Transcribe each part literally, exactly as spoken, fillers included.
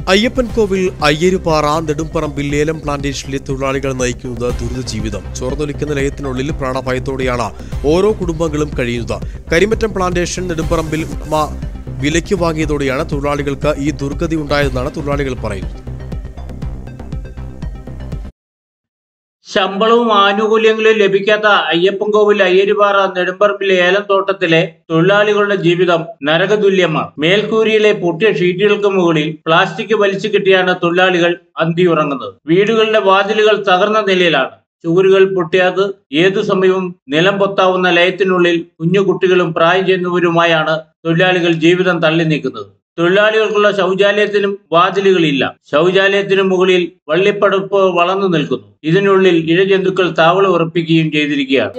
അയ്യപ്പൻകോവിൽ അയ്യരുപാറ നെടുമ്പറമ്പിൽ ലേലം പ്ലാന്റേഷനിലെ തൊഴിലാളികൾ നയിക്കുന്നത് ദുരിത ജീവിതം. ചോർന്നൊലിക്കുന്ന ലയത്തിനുള്ളിൽ പ്രാണഭയത്തോടെയാണ് ഓരോ കുടുംബങ്ങളും കഴിയുന്നത്. കരിമറ്റം പ്ലാന്റേഷൻ നെടുമ്പറമ്പിൽ ഉപ്മ വിലയ്ക്ക് വാങ്ങിയതോടെയാണ് തൊഴിലാളികൾക്ക് ഈ ദുർഗതി ഉണ്ടായതെന്നാണ് തൊഴിലാളികൾ പറയുന്നത്. ശമ്പളവും ആനുകൂല്യങ്ങളും ലഭിക്കാത്ത അയ്യപ്പൻകോവിൽ അയ്യരുപാറ നെടുമ്പറമ്പിലെ ഏലം തോട്ടത്തിലെ തൊഴിലാളികളുടെ ജീവിതം നരകതുല്യമാണ്. മേൽക്കൂരിയിലെ പൊട്ടിയ ഷീറ്റുകൾക്ക് മുകളിൽ പ്ലാസ്റ്റിക് വലിച്ചു കെട്ടിയാണ് തൊഴിലാളികൾ അന്തിയുറങ്ങുന്നത്. വീടുകളുടെ വാതിലുകൾ തകർന്ന നിലയിലാണ്. ചുവരുകൾ പൊട്ടിയത് ഏതു സമയവും നിലം പൊത്താവുന്ന ലയത്തിനുള്ളിൽ കുഞ്ഞു കുട്ടികളും പ്രായം ചെന്നവരുമായാണ് തൊഴിലാളികൾ ജീവിതം തള്ളി നീക്കുന്നത്. തൊഴിലാളികൾക്കുള്ള ശൗചാലയത്തിനും വാതിലുകളില്ല. ശൗചാലയത്തിനു മുകളിൽ വള്ളിപ്പടപ്പ് വളർന്നു നിൽക്കുന്നു. ഇതിനുള്ളിൽ ഇഴജന്തുക്കൾ താവളം ഉറപ്പിക്കുകയും ചെയ്തിരിക്കുകയാണ്.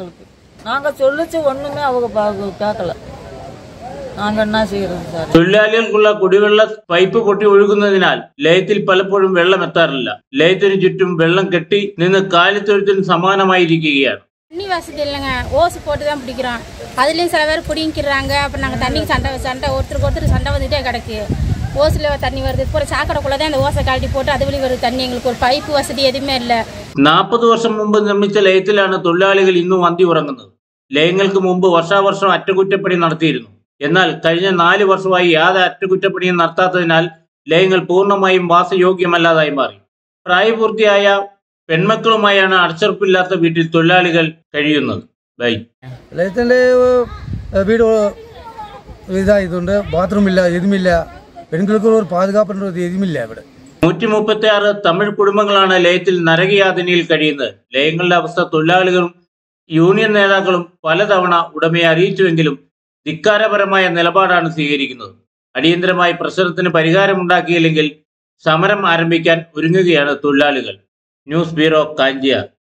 തൊഴിലാളികൾക്കുള്ള കുടിവെള്ള പൈപ്പ് പൊട്ടി ഒഴുകുന്നതിനാൽ ലയത്തിൽ പലപ്പോഴും വെള്ളം എത്താറില്ല. ലയത്തിനു ചുറ്റും വെള്ളം കെട്ടി നിന്ന് കാലിത്തൊഴുത്തിന് സമാനമായിരിക്കുകയാണ്. தண்ணி வசதி இல்லைங்க, ஓசு போட்டு தான் பிடிக்கிறோம். அதுலேயும் சில பேர் பிடிங்கிறாங்க. அப்புறம் நாங்கள் தண்ணிக்கு சண்டை சண்டை ஒருத்தருக்கு ஒருத்தர் சண்டை வந்துகிட்டே கிடக்கு. ஓசில் தண்ணி வருது. இப்போ சாக்கடைக்குள்ளே தான் அந்த ஓசை கழட்டி போட்டு அது வழி வருது தண்ணி. எங்களுக்கு ஒரு പൈപ്പ് വസതി എതുമേ ഇല്ല. നാൽപ്പത് വർഷം മുമ്പ് നിർമ്മിച്ച ലയത്തിലാണ് തൊഴിലാളികൾ ഇന്നും അന്തി ഉറങ്ങുന്നത്. ലയങ്ങൾക്ക് മുമ്പ് വർഷാവർഷം അറ്റകുറ്റപ്പണി നടത്തിയിരുന്നു. എന്നാൽ കഴിഞ്ഞ നാല് വർഷമായി യാതൊരു അറ്റകുറ്റപ്പണിയും നടത്താത്തതിനാൽ ലയങ്ങൾ പൂർണ്ണമായും വാസയോഗ്യമല്ലാതായി മാറി. പ്രായപൂർത്തിയായ പെൺമക്കളുമായാണ് അടച്ചുറപ്പില്ലാത്ത വീട്ടിൽ തൊഴിലാളികൾ കഴിയുന്നത്. ലയത്തിൻ്റെ വീട് ഇതായതുകൊണ്ട് ബാത്റൂമില്ല, എതുമില്ല. പെൺകൾക്ക് ഒരു പാതുകാപ്പുണ്ട്, എതുമില്ല ഇവിടെ. നൂറ്റി മുപ്പത്തി ആറ് തമിഴ് കുടുംബങ്ങളാണ് ലയത്തിൽ നരകയാതനയിൽ കഴിയുന്നത്. ലയങ്ങളുടെ അവസ്ഥ തൊഴിലാളികളും യൂണിയൻ നേതാക്കളും പലതവണ ഉടമയെ അറിയിച്ചുവെങ്കിലും ധിക്കാരപരമായ നിലപാടാണ് സ്വീകരിക്കുന്നത്. അടിയന്തരമായി പ്രശ്നത്തിന് പരിഹാരമുണ്ടാക്കിയില്ലെങ്കിൽ സമരം ആരംഭിക്കാൻ ഒരുങ്ങുകയാണ് തൊഴിലാളികൾ. News bureau, Kanchiyar.